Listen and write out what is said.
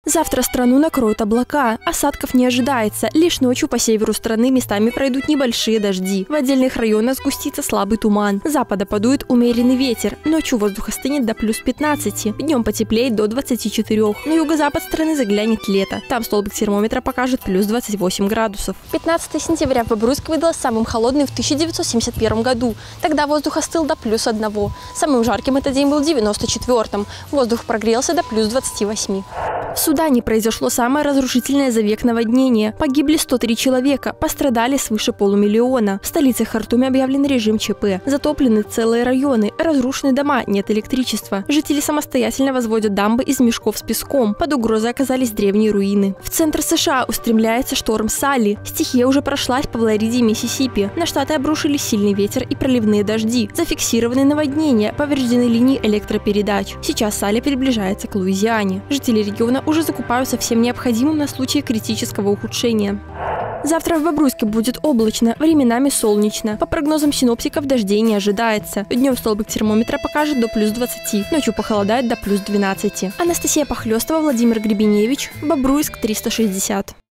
Завтра страну накроют облака. Осадков не ожидается. Лишь ночью по северу страны местами пройдут небольшие дожди. В отдельных районах сгустится слабый туман. С запада подует умеренный ветер. Ночью воздух остынет до плюс 15. Днем потеплеет до 24. На юго-запад страны заглянет лето. Там столбик термометра покажет плюс 28 градусов. 15 сентября в Бобруйске выдалось самым холодным в 1971 году. Тогда воздух остыл до плюс 1. Самым жарким этот день был в 1994. Воздух прогрелся до плюс 28. В Судане произошло самое разрушительное за век наводнение. Погибли 103 человека, пострадали свыше полумиллиона. В столице Хартуме объявлен режим ЧП. Затоплены целые районы, разрушены дома, нет электричества. Жители самостоятельно возводят дамбы из мешков с песком. Под угрозой оказались древние руины. В центр США устремляется шторм Салли. Стихия уже прошлась по Флориде и Миссисипи. На штаты обрушились сильный ветер и проливные дожди. Зафиксированы наводнения, повреждены линии электропередач. Сейчас Салли приближается к Луизиане. Жители региона уже закупаются всем необходимым на случай критического ухудшения. Завтра в Бобруйске будет облачно, временами солнечно. По прогнозам синоптиков, дождей не ожидается. Днем столбик термометра покажет до плюс 20, ночью похолодает до плюс 12. Анастасия Похлёстова, Владимир Гребеневич, Бобруйск 360.